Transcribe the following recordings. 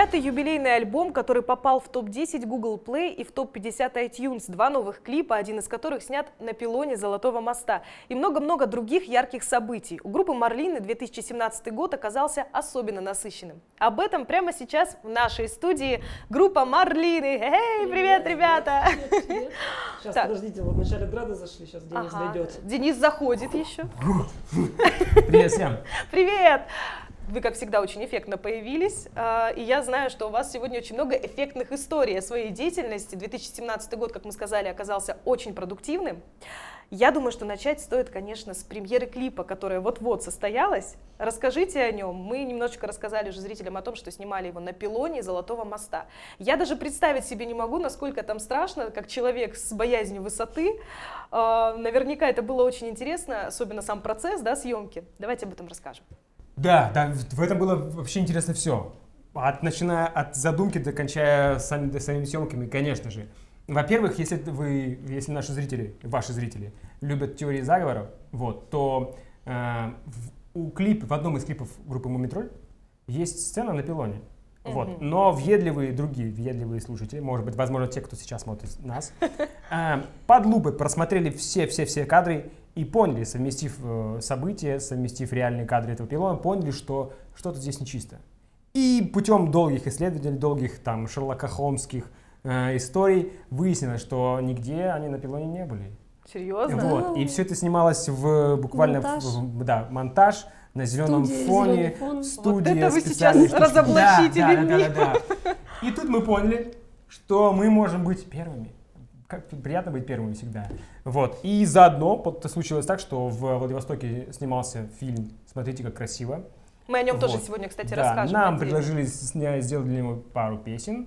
9-й юбилейный альбом, который попал в топ-10 Google Play и в топ-50 iTunes. 2 новых клипа, один из которых снят на пилоне Золотого моста. И много-много других ярких событий. У группы Марлины 2017 год оказался особенно насыщенным. Об этом прямо сейчас в нашей студии группа Марлины. Эй, привет, ребята! Сейчас, подождите, вот вначале драды зашли, сейчас Денис дойдет. Денис заходит еще. Привет всем! Привет! Вы, как всегда, очень эффектно появились, и я знаю, что у вас сегодня очень много эффектных историй о своей деятельности. 2017 год, как мы сказали, оказался очень продуктивным. Я думаю, что начать стоит, конечно, с премьеры клипа, которая вот-вот состоялась. Расскажите о нем. Мы немножечко рассказали уже зрителям о том, что снимали его на пилоне Золотого моста. Я даже представить себе не могу, насколько там страшно, как человек с боязнью высоты. Наверняка это было очень интересно, особенно сам процесс, да, съемки. Давайте об этом расскажем. Да, в этом было вообще интересно все. Начиная от задумки до кончая самими съемками, конечно же. Во-первых, если наши зрители, ваши зрители, любят теории заговоров, то в одном из клипов группы Мумитроль есть сцена на пилоне. Но въедливые слушатели, может быть, возможно, те, кто сейчас смотрит нас, под лупой просмотрели все кадры и поняли, совместив события, совместив реальные кадры этого пилона, поняли, что что-то здесь нечисто. И путем долгих исследований, долгих там Шерлока Холмских историй выяснилось, что нигде они на пилоне не были. Серьезно? И все это снималось буквально монтаж на зеленом фоне, студия. Вот это вы сейчас разоблачите. Да. И тут мы поняли, что мы можем быть первыми. Как приятно быть первыми всегда. И заодно случилось так, что в Владивостоке снимался фильм «Смотрите, как красиво». Мы о нем тоже сегодня, кстати, расскажем. Нам предложили сделать для него пару песен.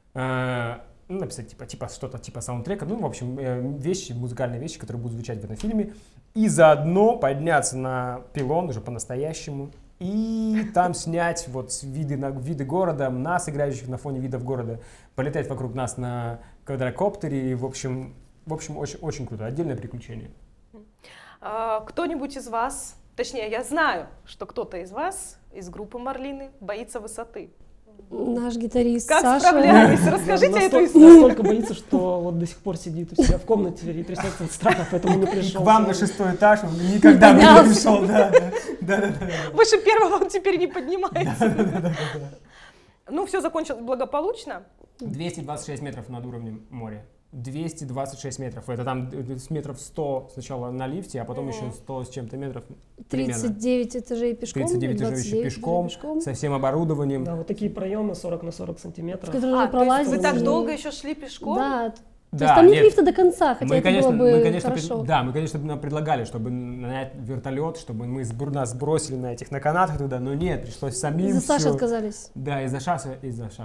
Написать что-то типа саундтрека, в общем, музыкальные вещи, которые будут звучать в этом фильме, и заодно подняться на пилон уже по-настоящему и там снять виды города, нас, играющих на фоне видов города, полетать вокруг нас на квадрокоптере, в общем, очень круто, отдельное приключение. Кто-нибудь из вас, точнее, я знаю, что кто-то из вас, из группы Марлины, боится высоты. Наш гитарист как Саша. справлялись? Расскажите эту историю. Настолько боится, что вот до сих пор сидит у себя в комнате и трясется от страха, поэтому не пришел. К вам на 6-й этаж он никогда бы не пришел. Да. Выше первого он теперь не поднимается. Ну, все закончилось благополучно. 226 метров над уровнем моря. 226 метров. Это там с метров 100 сначала на лифте, а потом еще 100 с чем-то метров. 39 этажей пешком. 39 этажей еще пешком, со всем оборудованием. Да, вот такие проемы 40 на 40 сантиметров. Вы так долго еще шли пешком? Да. То есть там нет лифта до конца, хотя мы, это конечно, было бы мы, конечно, хорошо. мы, конечно, предлагали, чтобы нанять вертолет, чтобы нас сбросили на этих на канатах туда, но нет, пришлось самим. Из-за Саши отказались. Да, из-за Шаши.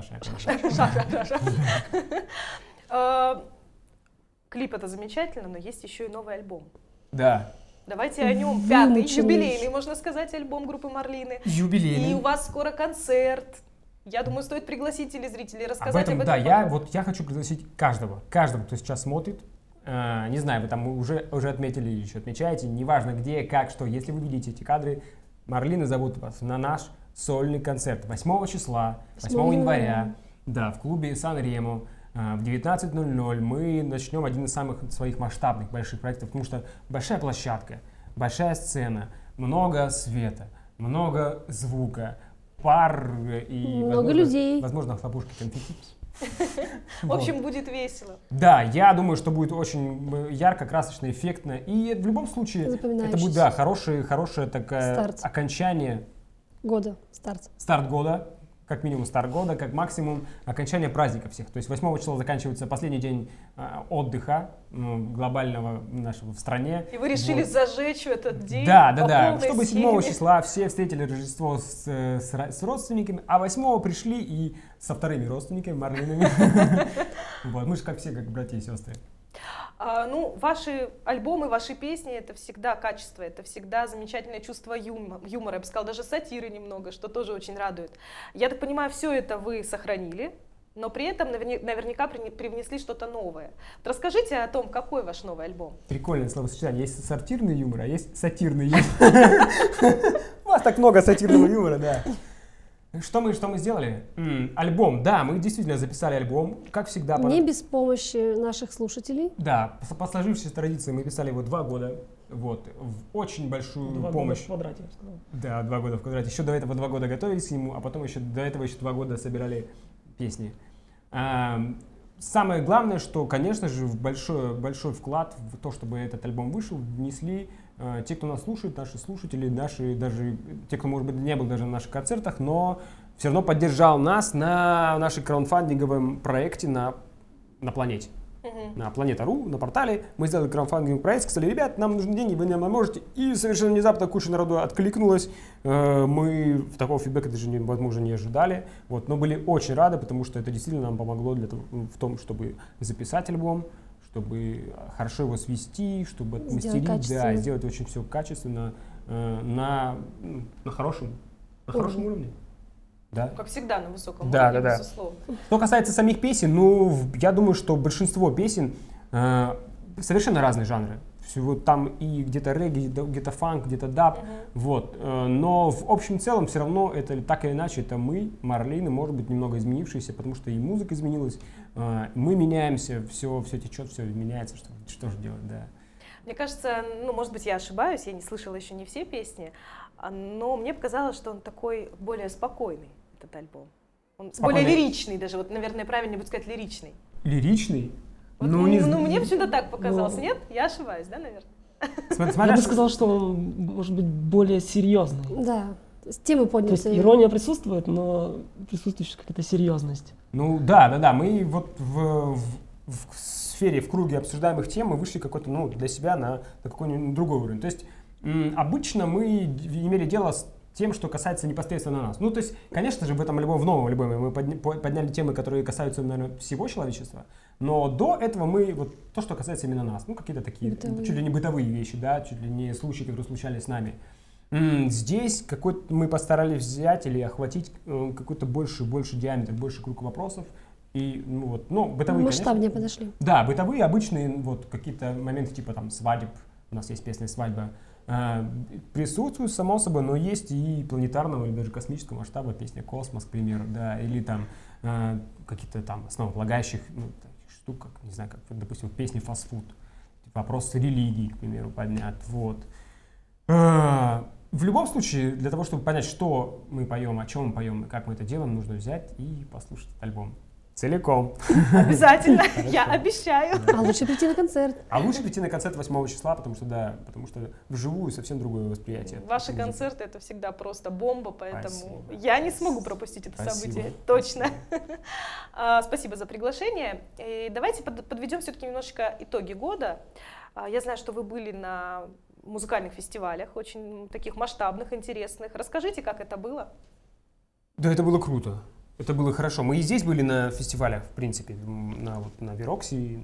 Клип — это замечательно, но есть еще и новый альбом. Да. Давайте о нем. 5-й, юбилейный, можно сказать, альбом группы Марлины. Юбилейный. И у вас скоро концерт. Я думаю, стоит пригласить телезрителей, рассказать об этом. Да, я хочу пригласить каждого, кто сейчас смотрит. Не знаю, вы там уже отметили или еще отмечаете, неважно где, как, что. Если вы видите эти кадры, Марлины зовут вас на наш сольный концерт 8 числа, 8 января, в клубе Сан-Ремо. В 19:00 мы начнем один из самых своих масштабных больших проектов, потому что большая площадка, большая сцена, много света, много звука, пар и много людей. Возможно, хлопушки, конфетти. В общем, будет весело. Да, я думаю, что будет очень ярко, красочно, эффектно. И в любом случае это будет хорошее такое окончание года. Старт года. Как минимум старт года, как максимум окончание праздников всех. То есть 8 числа заканчивается последний день отдыха глобального нашего в стране. И вы решили зажечь этот день? Да. Чтобы 7 числа все встретили Рождество с родственниками, а 8 пришли и со вторыми родственниками, Марлинами. Мы же как все, как братья и сестры. Ваши альбомы, ваши песни — это всегда качество, это всегда замечательное чувство юмора, я бы сказала, даже сатиры немного, что тоже очень радует. Я так понимаю, все это вы сохранили, но при этом наверняка привнесли что-то новое. Вот расскажите о том, какой ваш новый альбом. Прикольное словосочетание. Есть сортирный юмор, а есть сатирный юмор. У вас так много сатирного юмора, да. Что мы сделали? Альбом, да, мы действительно записали альбом, как всегда. Не без помощи наших слушателей. Да, по сложившейся традиции мы писали его 2 года, вот, в очень большую 2 помощь. года в квадрате, я бы сказал. Да, 2 года в квадрате. Еще до этого 2 года готовились к нему, а потом еще до этого еще 2 года собирали песни. Самое главное, что, конечно же, большой вклад в то, чтобы этот альбом вышел, внесли те, кто нас слушает, наши слушатели, даже те, кто, может быть, не был даже на наших концертах, но все равно поддержал нас на нашем краудфандинговом проекте на планете. На Планета.ру, на портале. Мы сделали краудфандинговый проект, сказали: ребят, нам нужны деньги, вы нам поможете. И совершенно внезапно куча народу откликнулась. Мы такого фидбэка даже, возможно, не ожидали. Вот, но были очень рады, потому что это действительно нам помогло в том, чтобы записать альбом, чтобы хорошо его свести, чтобы отмастерить, да, сделать очень все качественно, на хорошем уровне. Да. Как всегда, на высоком уровне, уровне, да. безусловно. Что касается самих песен, ну, я думаю, что большинство песен совершенно разные жанры. Всего там и где-то регги, где-то фанк, где-то даб, вот. Но в общем целом все равно это так или иначе, это мы, Марлины, может быть, немного изменившиеся, потому что и музыка изменилась, мы меняемся, все течет, все меняется, что же делать, да. Мне кажется, ну, может быть, я ошибаюсь, я не слышала еще не все песни, но мне показалось, что он такой более спокойный, этот альбом. Он более лиричный даже, вот, наверное, правильнее будет сказать лиричный. Лиричный? Вот, мне почему-то так показалось. Нет? Я ошибаюсь, да, наверное? Я бы сказал, что он может быть более серьезный. Да, темы подняты. То есть ирония присутствует, но присутствует какая-то серьезность. Ну да, мы вот в сфере, в круге обсуждаемых тем мы вышли какой-то, ну, для себя на какой-нибудь другой уровень. То есть обычно мы имели дело с тем, что касается непосредственно нас. Ну, то есть, конечно же, в новом альбоме мы подняли темы, которые касаются, наверное, всего человечества, но до этого мы, вот то, что касается именно нас, ну, какие-то такие, чуть ли не бытовые вещи, да, чуть ли не случаи, которые случались с нами. Здесь мы постарались взять или охватить какой-то больше диаметр, больше круг вопросов. И, бытовые, масштабнее конечно, подошли. Да, бытовые, обычные, вот, какие-то моменты, типа, там, свадеб, у нас есть песня «Свадьба», присутствуют, само собой, но есть и планетарного или даже космического масштаба песня «Космос», к примеру, да, или там какие-то там основополагающих штук, как, не знаю, как, допустим, песни «Фастфуд», вопрос религии, к примеру, поднят, вот. В любом случае, для того, чтобы понять, что мы поем, о чем мы поем и как мы это делаем, нужно взять и послушать этот альбом целиком. Обязательно, я обещаю. А лучше прийти на концерт. А лучше прийти на концерт 8 числа, потому что вживую совсем другое восприятие. Ваши концерты — это всегда просто бомба, поэтому я не смогу пропустить это событие, Спасибо. точно. Спасибо за приглашение. И давайте подведем все-таки немножечко итоги года. Я знаю, что вы были на музыкальных фестивалях, очень таких масштабных, интересных. Расскажите, как это было? Да, это было круто. Это было хорошо. Мы и здесь были на фестивалях, в принципе, на Верокси,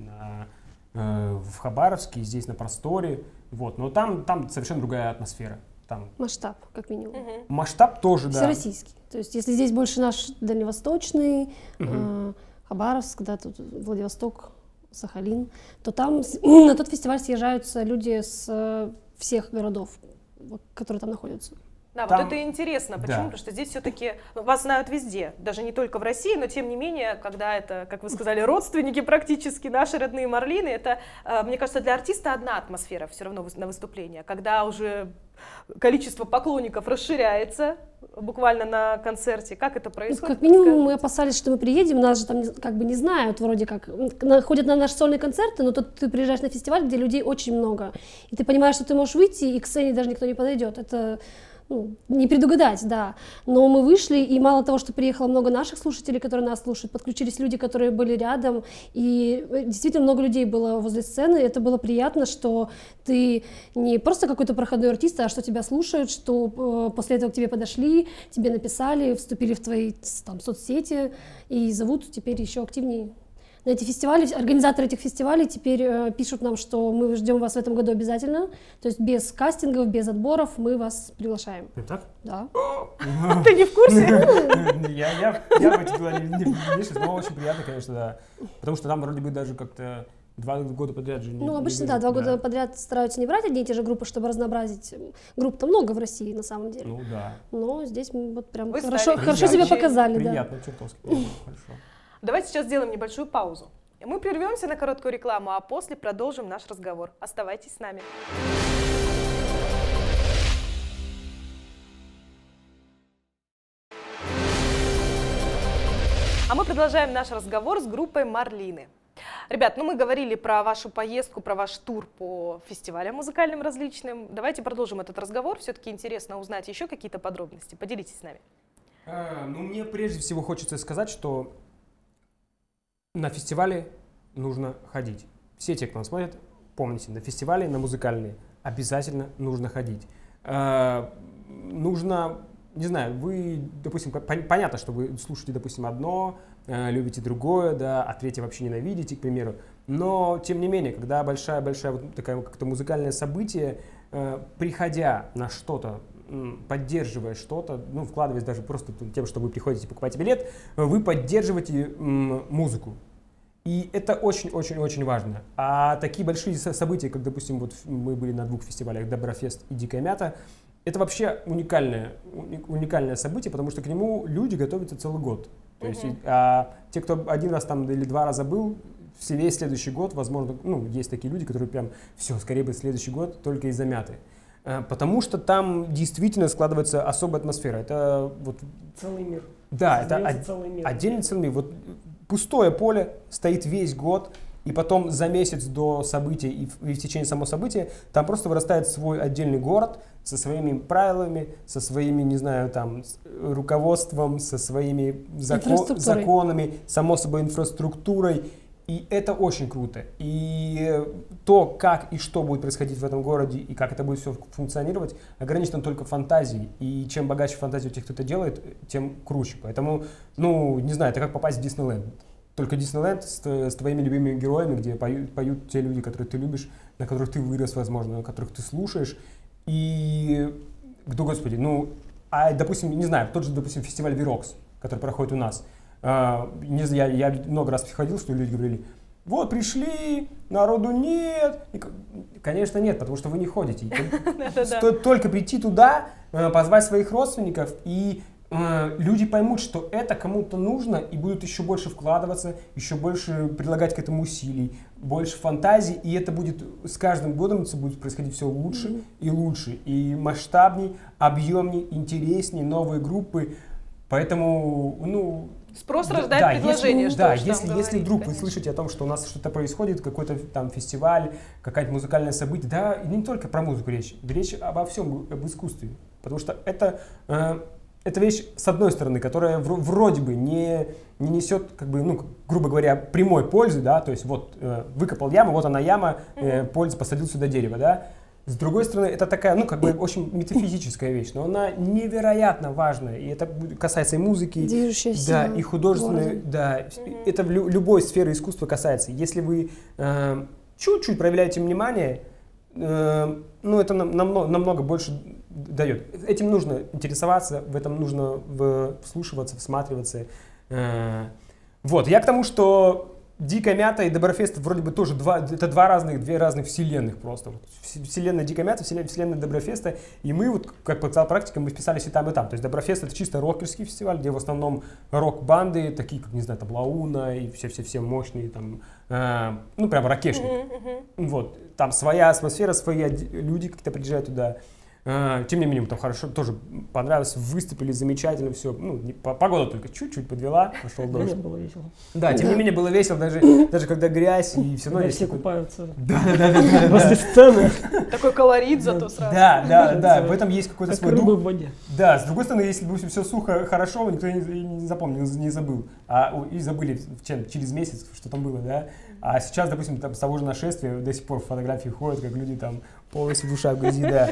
в Хабаровске, здесь на Просторе. Вот. Но там совершенно другая атмосфера. Там Масштаб, как минимум. масштаб тоже, да. Всероссийский. То есть, если здесь больше наш дальневосточный, Хабаровск, да, тут Владивосток, Сахалин, то там на тот фестиваль съезжаются люди с всех городов, которые там находятся. Да, Там, вот это интересно. Почему? да. Потому что здесь все-таки вас знают везде, даже не только в России, но тем не менее, когда это, как вы сказали, родственники практически, наши родные Марлины, это, мне кажется, для артиста одна атмосфера все равно на выступление, когда уже количество поклонников расширяется буквально на концерте. Как это происходит? Как минимум мы опасались, что мы приедем, нас же там как бы не знают, вроде как, ходят на наши сольные концерты, но тут ты приезжаешь на фестиваль, где людей очень много, и ты понимаешь, что ты можешь выйти, и к сцене даже никто не подойдет. Это не предугадать, да. Но мы вышли, и мало того, что приехало много наших слушателей, которые нас слушают, подключились люди, которые были рядом, и действительно много людей было возле сцены. Это было приятно, что ты не просто какой-то проходной артист, а что тебя слушают, что после этого к тебе подошли, тебе написали, вступили в твои там соцсети и зовут теперь еще активнее. На эти фестивали, организаторы этих фестивалей теперь пишут нам, что мы ждем вас в этом году обязательно, то есть без кастингов, без отборов мы вас приглашаем. Это так? Да. Ты не в курсе? Я в эти дела не вмешиваюсь, но очень приятно, конечно, да. Потому что там вроде бы даже как-то 2 года подряд же не Ну, обычно, берут. да, 2 года подряд стараются не брать одни и те же группы, чтобы разнообразить. Групп-то много в России, на самом деле. Ну да. Но здесь мы вот прям Вы хорошо стали себя приятно. показали, да. Приятно, чертовски приятно, хорошо. Давайте сейчас сделаем небольшую паузу. Мы прервемся на короткую рекламу, а после продолжим наш разговор. Оставайтесь с нами. А мы продолжаем наш разговор с группой «Марлины». Ребят, ну мы говорили про вашу поездку, про ваш тур по фестивалям музыкальным различным. Давайте продолжим этот разговор. Все-таки интересно узнать еще какие-то подробности. Поделитесь с нами. Ну, мне прежде всего хочется сказать, что на фестивале нужно ходить. Все те, кто нас смотрит, помните, на фестивали, на музыкальные обязательно нужно ходить. Нужно, не знаю, вы, допустим, понятно, что вы слушаете, допустим, одно, любите другое, да, а третье вообще ненавидите, к примеру. Но, тем не менее, когда большая вот такая как-то музыкальное событие, приходя на что-то, поддерживая что-то, ну, вкладываясь даже просто тем, что вы приходите покупать билет, вы поддерживаете музыку. И это очень-очень-очень важно. А такие большие события, как, допустим, вот мы были на 2 фестивалях, Доброфест и Дикая Мята, это вообще уникальное событие, потому что к нему люди готовятся целый год. То есть те, кто 1 раз там или 2 раза был, весь следующий год, возможно, ну, есть такие люди, которые прям, все, скорее бы следующий год только из-за Мяты. Потому что там действительно складывается особая атмосфера. Это вот... Целый мир. Да, это целый мир. отдельный целый мир. Вот пустое поле стоит весь год, и потом за месяц до события и в течение самого события там просто вырастает свой отдельный город со своими правилами, со своими, не знаю, там, руководством, со своими законами, само собой инфраструктурой. И это очень круто. И то, как и что будет происходить в этом городе, и как это будет все функционировать, ограничено только фантазией. И чем богаче фантазия у тех, кто это делает, тем круче. Поэтому, ну, не знаю, это как попасть в Диснейленд. Только Диснейленд с твоими любимыми героями, где поют те люди, которые ты любишь, на которых ты вырос, возможно, на которых ты слушаешь. И, господи, ну, допустим, не знаю, тот же, допустим, фестиваль Вирокс, который проходит у нас. Не знаю, я много раз приходил, что люди говорили: вот пришли, народу нет. И, конечно, нет, потому что вы не ходите. Стоит только прийти туда, позвать своих родственников, и люди поймут, что это кому-то нужно, и будут еще больше вкладываться, еще больше прилагать к этому усилий, больше фантазий, и это будет с каждым годом будет происходить все лучше и лучше, и масштабней, объемней, интересней, новые группы. Поэтому, ну... Спрос рождает предложение, если вдруг вы слышите о том, что у нас что-то происходит, какой-то там фестиваль, какое-то музыкальное событие, да, и не только про музыку речь обо всем, об искусстве. Потому что это вещь, с одной стороны, которая вроде бы не несет, как бы, ну, грубо говоря, прямой пользы, да, то есть вот выкопал яму, вот она яма, польза, посадил сюда дерево, да. С другой стороны, это такая, ну, как бы, очень метафизическая вещь, но она невероятно важная, и это касается и музыки, да, и художественной, да, это любой сферы искусства касается. Если вы чуть-чуть проявляете внимание, ну, это намного больше дает. Этим нужно интересоваться, в этом нужно вслушиваться, всматриваться. Вот, я к тому, что Дикая Мята и Доброфест вроде бы тоже две разных вселенных просто. Вселенная Дикая Мята, вселенная Доброфеста. И мы, вот, как показала практика, мы вписались и там, и там. То есть Доброфест — это чисто рокерский фестиваль, где в основном рок-банды, такие как, не знаю, там Лауна и все мощные, там, ну, прям ракешник. Вот. Там своя атмосфера, свои люди как-то приезжают туда. Тем не менее, там хорошо, тоже понравилось, выступили замечательно, все. Ну, погода только чуть-чуть подвела, пошел дождь. Было весело. Да, тем не менее было весело, даже когда грязь, и все равно Когда есть все какой-то... купаются Да. возле сцены, Такой колорит зато сразу. Да, в этом есть какой-то как свой рыба дух. в воде. Да, с другой стороны, если бы все сухо, хорошо, никто не запомнил, не забыл. И забыли через месяц, что там было, да. А сейчас, допустим, там с того же нашествия до сих пор фотографии ходят, как люди там полностью душа в грязи, да.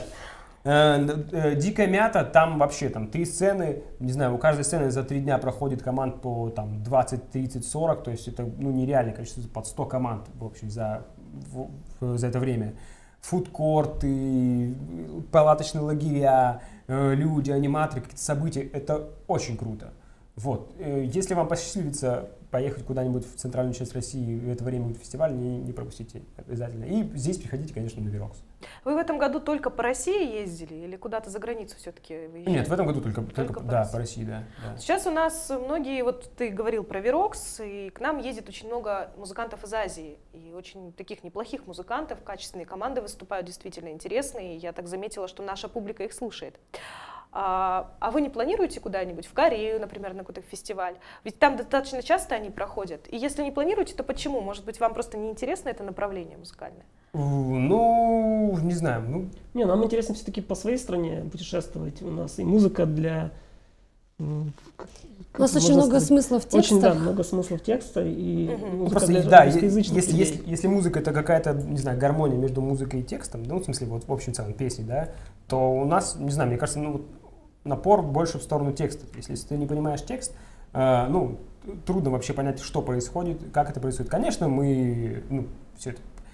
Дикая Мята, там вообще там 3 сцены, не знаю, у каждой сцены за 3 дня проходит команд по там 20, 30, 40, то есть это, ну, нереальное количество, под 100 команд в общем за это время. Фудкорты, палаточные лагеря, люди, аниматоры, какие-то события, это очень круто. Вот. Если вам посчастливится поехать куда-нибудь в центральную часть России, в это время будет фестиваль, не пропустите обязательно. И здесь приходите, конечно, на Верокс. Вы в этом году только по России ездили или куда-то за границу все-таки выезжали? Нет, в этом году только по России, да. Сейчас у нас многие, вот ты говорил про Верокс, и к нам ездит очень много музыкантов из Азии, и очень таких неплохих музыкантов, качественные команды выступают, действительно интересные, и я так заметила, что наша публика их слушает. А вы не планируете куда-нибудь в Корею, например, на какой-то фестиваль? Ведь там достаточно часто они проходят. И если не планируете, то почему? Может быть, вам просто не интересно это направление музыкальное? Ну, не знаю. Не, нам интересно все-таки по своей стране путешествовать. У нас и музыка для... У нас очень много смыслов в текстах. Очень, да, много смыслов текста и музыка для да, русскоязычных людей. если музыка это какая-то, не знаю, гармония между музыкой и текстом, ну, в смысле, вот в общем целом песни, да, то у нас, не знаю, мне кажется, напор больше в сторону текста. Если ты не понимаешь текст, трудно вообще понять, что происходит, как это происходит. Конечно, мы, все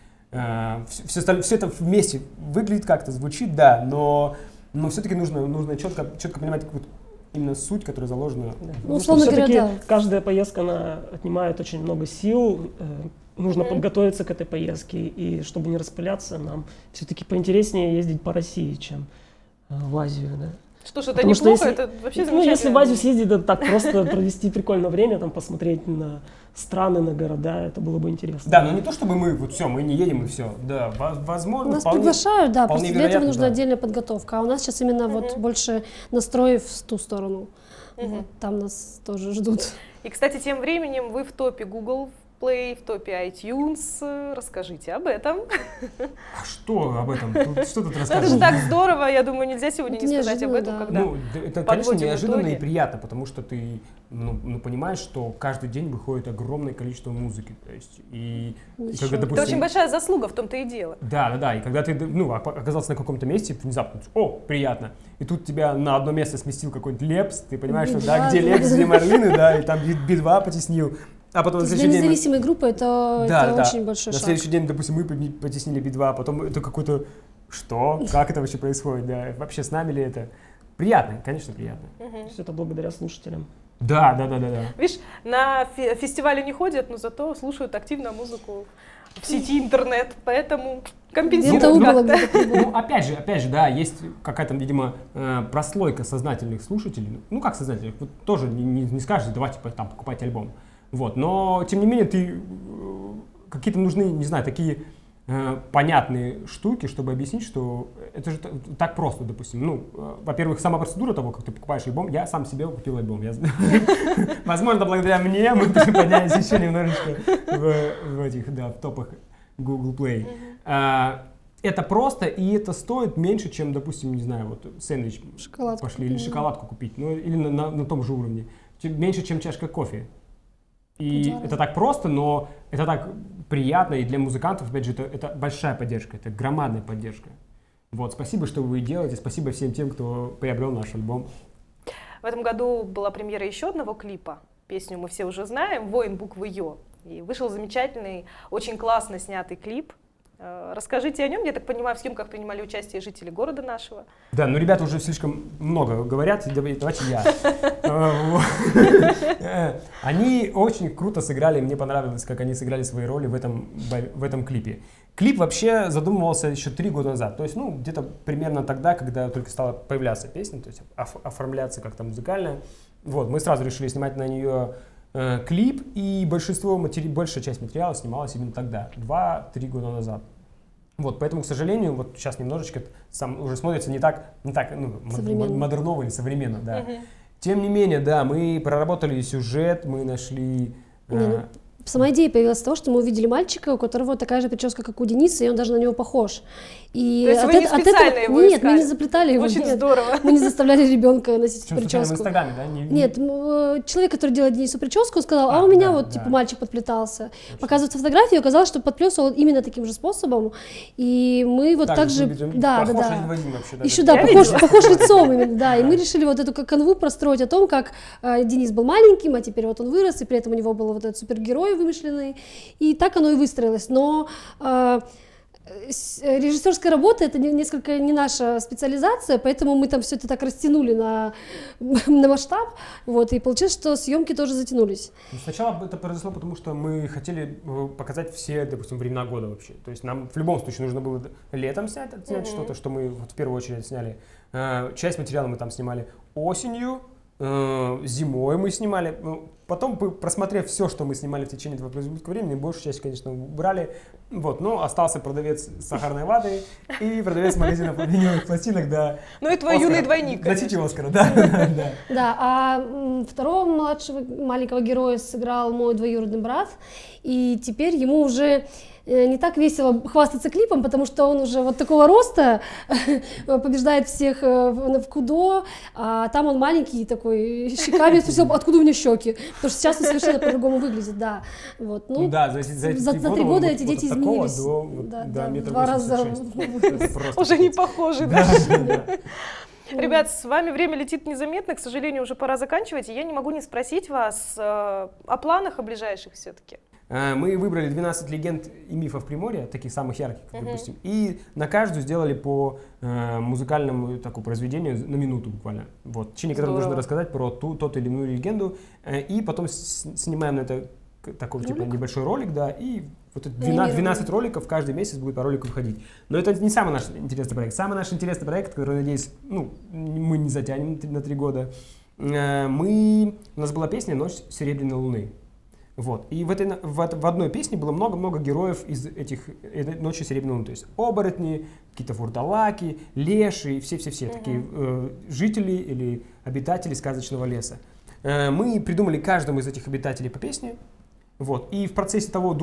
это вместе выглядит как-то, звучит, да, но все-таки нужно четко понимать именно суть, которая заложена. Да. Ну, условно говоря, да. Каждая поездка, она отнимает очень много сил. Нужно подготовиться к этой поездке, и чтобы не распыляться, нам все-таки поинтереснее ездить по России, чем в Азию, да. Что ж, это неплохо, это вообще замечательно. Если в Азию съездить, это так просто провести прикольное время, там посмотреть на страны, на города, это было бы интересно. Да, но не то, чтобы мы не едем и все. Да, возможно, нас приглашают, да, просто для этого нужна да. отдельная подготовка. А у нас сейчас именно вот больше настрой в ту сторону. Вот, там нас тоже ждут. И, кстати, тем временем вы в топе Google Play, в топе iTunes. Расскажите об этом. А что об этом? Что тут рассказывать? Это же так здорово, я думаю, нельзя сегодня не сказать об этом, да. когда это, конечно, неожиданно и приятно, потому что ты понимаешь, что каждый день выходит огромное количество музыки. То есть, и когда, допустим, это очень большая заслуга, в том-то и дело. Да, и когда ты оказался на каком-то месте, внезапно, приятно, и тут тебя на одно место сместил какой-нибудь Лепс, ты понимаешь, что да, где Лепс, где Марлины, да, и там Би-2 потеснил. А потом на для независимой группы это очень большой шаг. На следующий день, допустим, мы потеснили Би-2, а потом это какой-то... Что? Как это вообще происходит? Да? Вообще с нами ли это? Приятно, конечно, приятно. Все это благодаря слушателям. Да. Видишь, на фестивале не ходят, но зато слушают активно музыку в сети интернет, поэтому компенсируют как-то. Опять же, да, есть какая-то, видимо, прослойка сознательных слушателей. Ну, как сознательных? Вот тоже не скажешь, давайте там покупайте альбом. Вот, но, тем не менее, какие-то нужны, не знаю, такие понятные штуки, чтобы объяснить, что это же так просто, допустим. Во-первых, сама процедура того, как ты покупаешь альбом, я сам себе купил альбом. Возможно, благодаря мне мы поднялись еще немножечко в топах Google Play. Это просто, и это стоит меньше, чем, допустим, не знаю, вот сэндвич пошли, или шоколадку купить, или на том же уровне. Меньше, чем чашка кофе. И это так просто, но это так приятно, и для музыкантов, опять же, это большая поддержка, это громадная поддержка. Вот, спасибо, что вы делаете, спасибо всем тем, кто приобрел наш альбом. В этом году была премьера еще одного клипа, песню мы все уже знаем, «Воин буквы Ё». И вышел замечательный, очень классно снятый клип. Расскажите о нем. Я так понимаю, в съемках принимали участие жители города нашего. Да, но ребята уже слишком много говорят, давайте я. Они очень круто сыграли, мне понравилось, как они сыграли свои роли в этом клипе. Клип вообще задумывался еще 3 года назад, то есть, где-то примерно тогда, когда только стала появляться песня, то есть оформляться как-то музыкально. Вот, мы сразу решили снимать на нее клип, и большая часть материала снималась именно тогда, 2-3 года назад. Вот, поэтому, к сожалению, вот сейчас немножечко уже смотрится не так модерново или современно, да. Тем не менее, да, мы проработали сюжет, мы нашли... Сама идея появилась с того, что мы увидели мальчика, у которого такая же прическа, как у Дениса, и он даже на него похож. И то есть вы не специально его искали? Нет, мы не заплетали его. Очень здорово. Мы не заставляли ребенка носить прическу. В Инстаграме, да? Нет, человек, который делает Денису прическу, сказал, а у меня мальчик подплетался. Показывает фотографию, оказалось, что подплелся он именно таким же способом. И мы вот так же... Да. Еще, да, похож лицом именно, да. И мы решили вот эту канву простроить о том, как Денис был маленьким, а теперь вот он вырос, и при этом у него был вот этот супергерой вымышленный. И так оно и выстроилось. Но Режиссерская работа — это несколько не наша специализация, поэтому мы там все это так растянули на масштаб, вот, и получилось, что съемки тоже затянулись. Сначала это произошло, потому что мы хотели показать все, допустим, времена года вообще. То есть нам в любом случае нужно было летом снять что-то, что мы вот в первую очередь сняли. Часть материала мы там снимали осенью, зимой мы снимали. Потом, просмотрев все, что мы снимали в течение этого промежутка времени, большую часть, конечно, убрали. Вот, но остался продавец сахарной ваты и продавец магазина виниловых пластинок, да. Ну и твой юный двойник. Носитель Оскара, да. Да, а второго младшего маленького героя сыграл мой двоюродный брат, и теперь ему уже не так весело хвастаться клипом, потому что он уже вот такого роста, побеждает всех в кудо, а там он маленький такой, щеками, я спросила, откуда у меня щеки, потому что сейчас он совершенно по-другому выглядит, да. Вот, ну, да, за 3 года эти дети изменились. Да, в 2 раза. Уже не похожи, да? Ребят, с вами время летит незаметно, к сожалению, уже пора заканчивать, и я не могу не спросить вас о планах, о ближайших все-таки. Мы выбрали 12 легенд и мифов Приморья, таких самых ярких, допустим, и на каждую сделали по музыкальному такому произведению на минуту буквально, вот, в течение которого нужно рассказать про тот или иную легенду, и потом снимаем на это такой типа небольшой ролик, да, и вот 12 роликов каждый месяц будет по ролику выходить. Но это не самый наш интересный проект. Самый наш интересный проект, который, надеюсь, мы не затянем на 3 года, у нас была песня «Ночь серебряной луны». Вот. И в одной песне было много-много героев из этой «Ночи серебряной луны». То есть оборотни, какие-то вурдалаки, леши, все-все-все такие жители или обитатели сказочного леса. Мы придумали каждому из этих обитателей по песне. Вот. И в процессе того,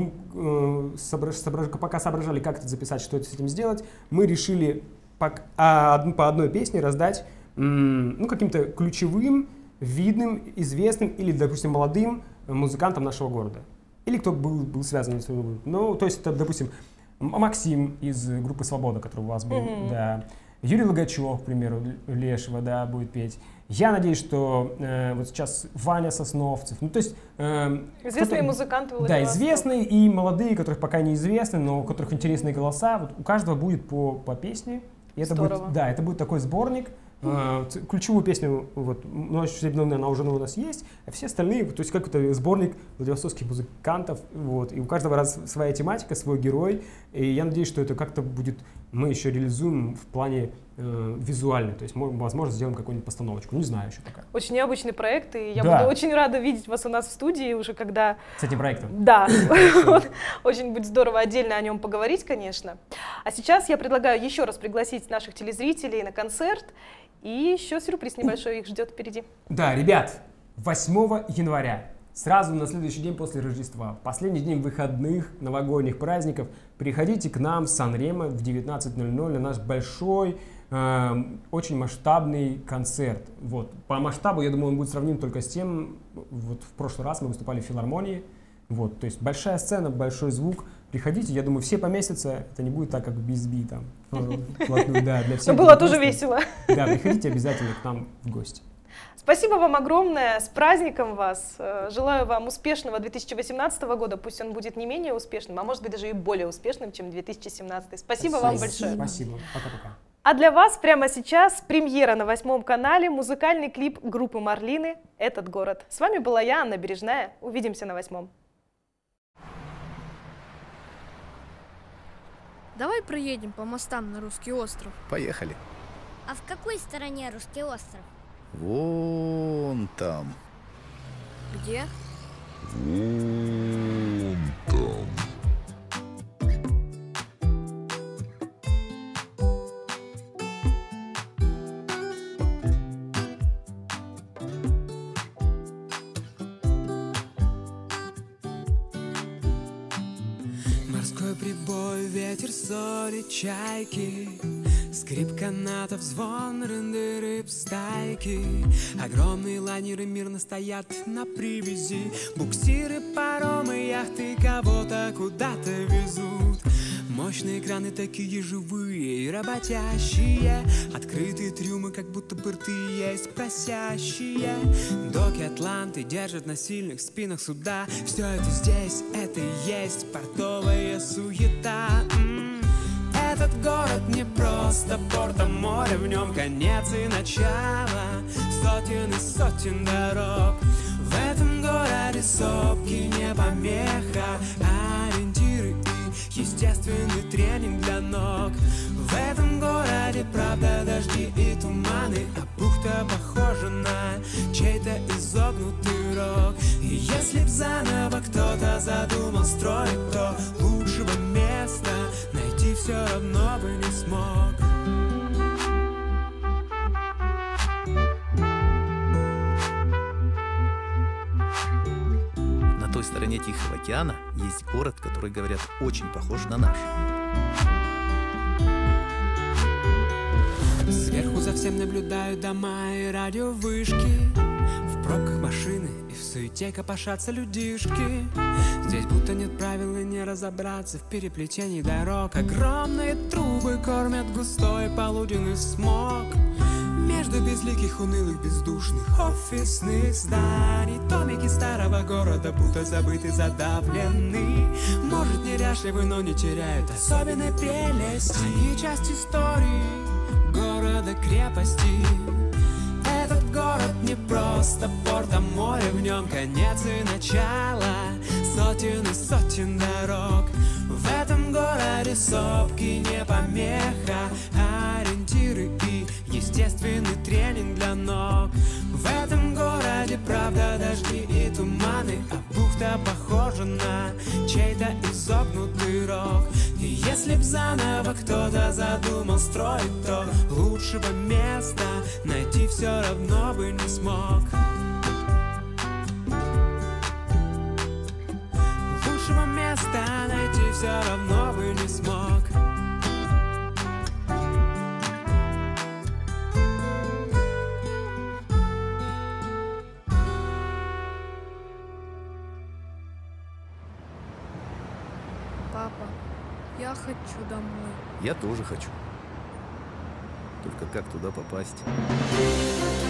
пока соображали, как это записать, что это с этим сделать, мы решили по одной песне раздать каким-то ключевым, видным, известным или, допустим, молодым музыкантам нашего города. Или кто был связан с этим. Ну, то есть, это, допустим, Максим из группы «Свобода», который у вас был, да. Юрий Логачев, к примеру, Лешего, да, будет петь. Я надеюсь, что вот сейчас Ваня Сосновцев. Ну, то есть... известные музыканты. Да, известные и молодые, которых пока неизвестны, но у которых интересные голоса. Вот у каждого будет по песне. И это будет, да, это будет такой сборник. Ключевую песню, вот, «Ночь серебряной», она уже у нас есть, а все остальные, то есть как это сборник владивостокских музыкантов, вот, и у каждого своя тематика, свой герой, и я надеюсь, что это как-то будет, мы еще реализуем в плане визуально, то есть мы, возможно, сделаем какую-нибудь постановочку, не знаю еще пока. Очень необычный проект, и я буду очень рада видеть вас у нас в студии уже, когда... С этим проектом? Да, очень будет здорово отдельно о нем поговорить, конечно. А сейчас я предлагаю еще раз пригласить наших телезрителей на концерт, и еще сюрприз небольшой их ждет впереди. Да, ребят, 8 января, сразу на следующий день после Рождества, последний день выходных, новогодних праздников, приходите к нам в Сан-Ремо в 19:00 на наш большой, очень масштабный концерт. Вот. По масштабу, я думаю, он будет сравним только с тем, вот в прошлый раз мы выступали в филармонии, вот, то есть большая сцена, большой звук. Приходите, я думаю, все поместятся, это не будет так, как в BSB там, да, для всех. Но было тоже весело. Да, приходите обязательно к нам в гости. Спасибо вам огромное, с праздником вас. Желаю вам успешного 2018 года, пусть он будет не менее успешным, а может быть даже и более успешным, чем 2017. Спасибо вам большое. Спасибо, пока-пока. А для вас прямо сейчас премьера на 8 канале, музыкальный клип группы Марлины «Этот город». С вами была я, Анна Бережная. Увидимся на 8. Давай проедем по мостам на Русский остров. Поехали. А в какой стороне Русский остров? Вон там. Где? Вон там. Морской прибой, ветер, соли, чайки, скрип канатов, звон рынды рыб стайки. Огромные лайнеры мирно стоят на привязи, буксиры, паромы, яхты кого-то куда-то везут. Мощные краны такие живые и работящие, открытые трюмы, как будто бы рты есть просящие. Доки Атланты держат на сильных спинах суда. Все это здесь, это и есть портовая суета. Этот город не просто порт, а море, в нем конец и начало сотен и сотен дорог. В этом городе сопки не помеха, ориентиры и естественный тренинг для ног. В этом городе правда дожди и туманы, а бухта похожа на чей-то изогнутый рог. И если б заново кто-то задумал строить, то лучшего места найти все равно бы не смог. На той стороне Тихого океана есть город, который, говорят, очень похож на наш. Сверху за всем наблюдают дома и радиовышки. В пробках машины и в суете копошатся людишки. Здесь будто нет правил и не разобраться в переплетении дорог. Огромные трубы кормят густой полуденный смог. Между безликих, унылых, бездушных офисных зданий домики старого города будто забыты, задавлены. Может, неряшливы, но не теряют особенной прелести. Они часть истории города-крепости. Этот город не просто порт, а море, в нем конец и начало сотен и сотен дорог. В этом городе сопки не помеха, ориентиры и естественный тренинг для ног. В этом городе правда дожди и туманы, а бухта похожа на чей-то изогнутый рог. И если б заново кто-то задумал строить, то лучшего места найти все равно бы не смог. Лучшего места найти все равно бы не смог. Папа, я хочу домой. Я тоже хочу. Только как туда попасть?